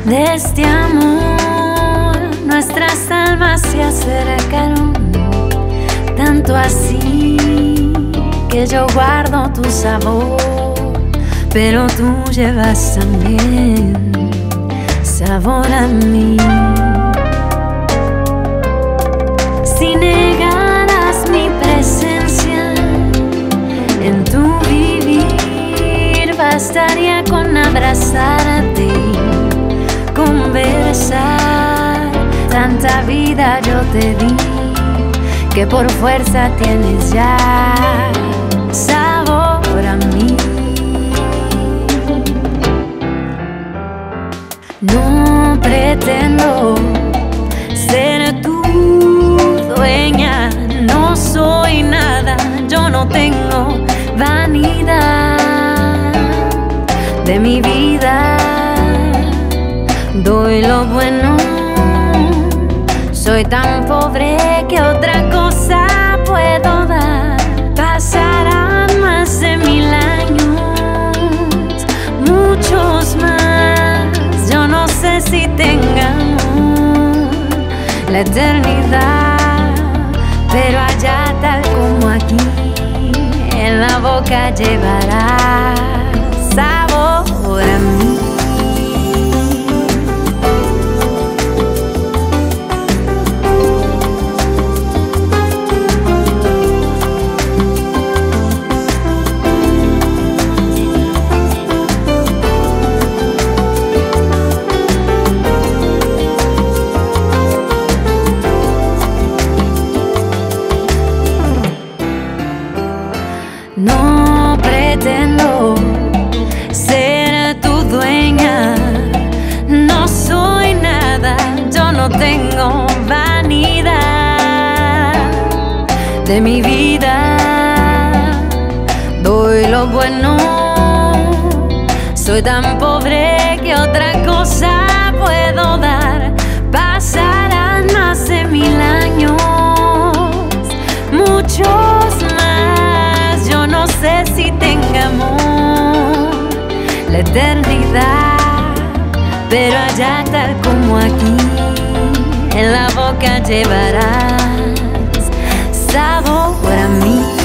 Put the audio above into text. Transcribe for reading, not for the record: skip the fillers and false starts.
De este amor nuestras almas se acercaron, tanto así que yo guardo tu sabor, pero tú llevas también sabor a mí. Si negaras mi presencia en tu vivir, bastaría con abrazarte, conversar. Tanta vida yo te di que por fuerza tienes ya sabor a mí. No pretendo ser tu dueña, no soy nada, yo no tengo vanidad. De mi vida doy lo bueno, soy tan pobre que otra cosa puedo dar. Pasarán más de 1000 años, muchos más, yo no sé si tengamos la eternidad, pero allá tal como aquí, en la boca llevarás sabor a mí. No pretendo ser tu dueña, no soy nada, yo no tengo vanidad. De mi vida doy lo bueno, soy tan pobre que otra cosa puedo dar. Pasarán más de 1000 años, muchos más, yo no sé si tengamos la eternidad, pero allá tal como aquí, en la boca llevarás sabor a mí.